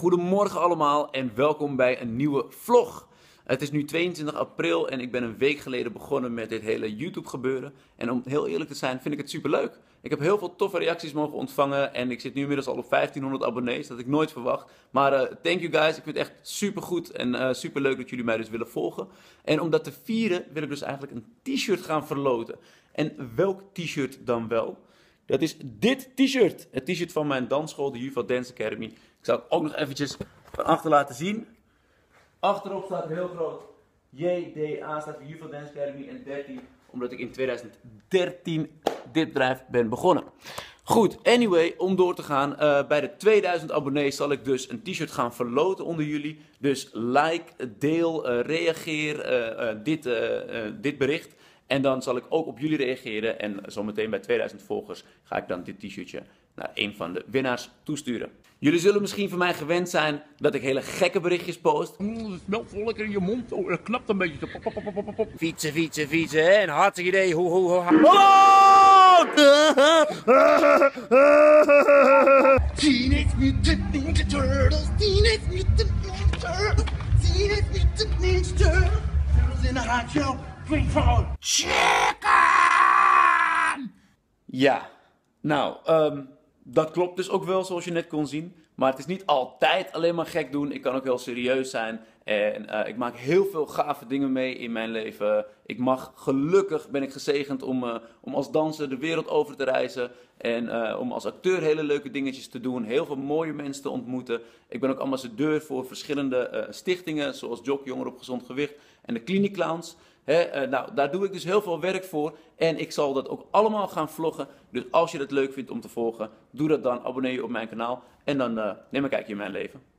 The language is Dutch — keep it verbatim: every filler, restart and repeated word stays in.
goedemorgen allemaal en welkom bij een nieuwe vlog. Het is nu tweeëntwintig april en ik ben een week geleden begonnen met dit hele YouTube gebeuren. En om heel eerlijk te zijn vind ik het super leuk. Ik heb heel veel toffe reacties mogen ontvangen en ik zit nu inmiddels al op vijftienhonderd abonnees. Dat had ik nooit verwacht. Maar uh, thank you guys, ik vind het echt super goed en uh, super leuk dat jullie mij dus willen volgen. En om dat te vieren wil ik dus eigenlijk een t-shirt gaan verloten. En welk t-shirt dan wel? Dat is dit t-shirt. Het t-shirt van mijn dansschool, de Juva Dance Academy. Ik zal het ook nog eventjes van achter laten zien. Achterop staat heel groot J D A, staat voor Juva Dance Academy en dertien. Omdat ik in tweeduizend dertien dit bedrijf ben begonnen. Goed, anyway, om door te gaan. Uh, bij de tweeduizend abonnees zal ik dus een t-shirt gaan verloten onder jullie. Dus like, deel, uh, reageer uh, uh, dit, uh, uh, dit bericht. En dan zal ik ook op jullie reageren. En zometeen bij tweeduizend volgers ga ik dan dit t-shirtje naar een van de winnaars toesturen. Jullie zullen misschien van mij gewend zijn dat ik hele gekke berichtjes post. Mm, het smelt vol lekker in je mond. Oh, dat knapt een beetje. Pop, pop, pop, pop, pop. Fietsen, fietsen, fietsen. Hè? Een hartstikke idee. Hoe, hoe, hoe. Hallo! Teenage Mutant Ninja Turtles. Teenage Mutant Ninja Turtles. Teenage Mutant Ninja Turtles. Turtles in a hot shell. Free fall. Chicken! Ja, nou, um, dat klopt dus ook wel zoals je net kon zien. Maar het is niet altijd alleen maar gek doen. Ik kan ook heel serieus zijn. En uh, ik maak heel veel gave dingen mee in mijn leven. Ik mag, gelukkig ben ik gezegend om, uh, om als danser de wereld over te reizen. En uh, om als acteur hele leuke dingetjes te doen. Heel veel mooie mensen te ontmoeten. Ik ben ook ambassadeur voor verschillende uh, stichtingen. Zoals Jock Jongeren op Gezond Gewicht en de Clinic Clowns. He, uh, nou, daar doe ik dus heel veel werk voor. En ik zal dat ook allemaal gaan vloggen. Dus als je het leuk vindt om te volgen, doe dat dan. Abonneer je op mijn kanaal. En dan uh, neem een kijkje in mijn leven.